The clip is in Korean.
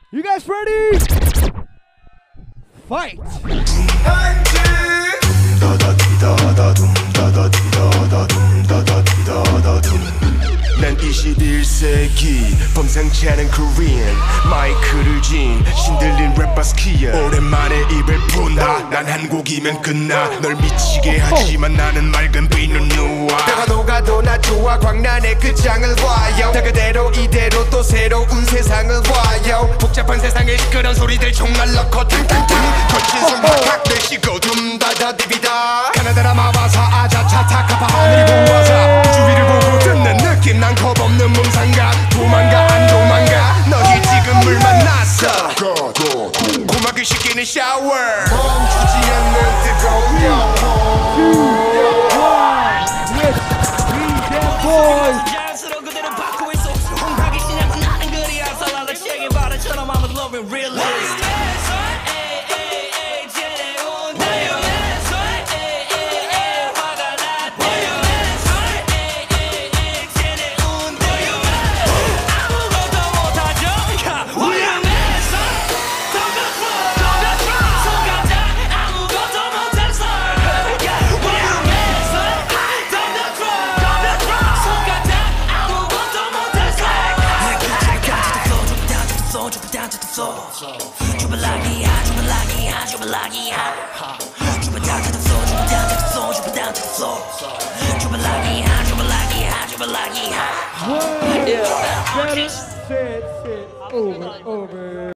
You guys ready? Fight! 난 21세기 범상치 않은 Korean 마이크를 쥔 신들린 랩바스키야 오랜만에 입을 푼다 난 한 곡이면 끝나 널 미치게 하지만 나는 맑은 비는 누워 내가 녹아도 나 좋아 광란의 끝장을 봐요 다 그대로 이대로 또 새로운 세상을 봐요 복잡한 세상에 시끄러운 소리들 총알 넣고 탕탕탕 거친 손 확확 내쉬고 둠다다디비다 가나다라 마바사 아자차 타카파 하늘이 보아사 주위를 보고 듣는 느낌 난 겁없는 몽상가 도망가 안 도망가 너희 지금 물 만났어 고막을 씻기는 샤워 멈추지 않는 뜨거운 영혼 Boyz! 자연스러운 그대로 받고 있어 홍하기 시작은 나는 그리하서 나를 책임 바라처럼 I'm a loving realist down to the floor. Drop it like it hot, drop it like it hot, drop it like it hot. Drop it down to the floor, drop it down to the floor, drop it down to the floor. Drop it like it hot, drop it like it hot, drop it like it hot. Sit, over.